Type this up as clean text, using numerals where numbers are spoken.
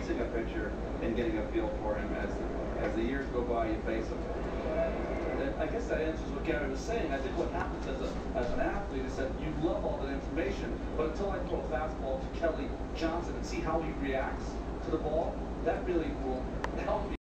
facing a pitcher and getting a feel for him as the years go by, you face him. And I guess that answers what Gary was saying. I think what happens as an athlete is that you love all that information, but until I throw a fastball to Kelly Johnson and see how he reacts to the ball, that really will help me.